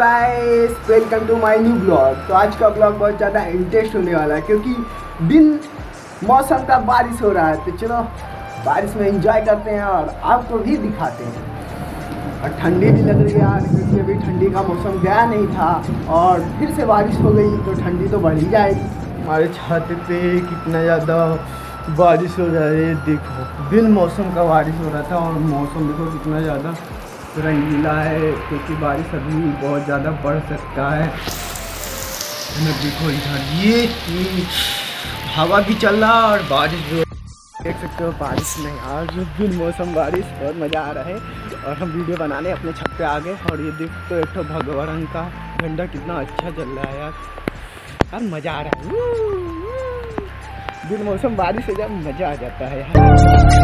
Guys, welcome to my new blog. तो आज का ब्लॉग बहुत ज़्यादा इंटरेस्ट होने वाला है क्योंकि बिन मौसम का बारिश हो रहा है। तो चलो बारिश में एंजॉय करते हैं और आपको भी दिखाते हैं। और ठंडी भी लग रही है यार, क्योंकि अभी ठंडी का मौसम गया नहीं था और फिर से बारिश हो गई तो ठंडी तो बढ़ ही जाएगी। हमारे छत पे कितना ज़्यादा बारिश हो जा रही है, देखो बिन मौसम का बारिश हो रहा था और मौसम देखो कितना ज़्यादा रंगीला है क्योंकि बारिश अभी बहुत ज़्यादा बढ़ सकता है। देखो इधर ये हवा भी चल रहा है और बारिश भी देख सकते हो। बारिश में यार जो बिन मौसम बारिश, बहुत मज़ा आ रहा है। और हम वीडियो बनाने अपने छत पे आ गए और ये देखो एक तो भगवा रंग का झंडा कितना अच्छा चल रहा है यार मज़ा आ रहा है। बिन मौसम बारिश से जब मज़ा आ जाता है यार।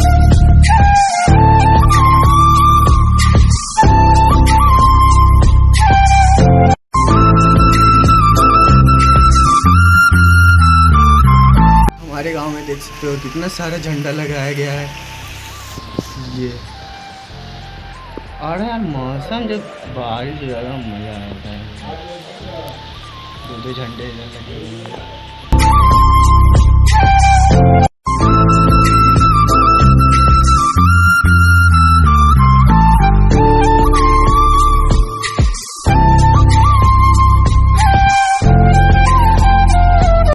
हमारे गांव में देख सकते हो कितना सारा झंडा लगाया गया है ये। और यार मौसम जब बारिश ज़्यादा मज़ा आता है। दो झंडे लगे हुए हैं।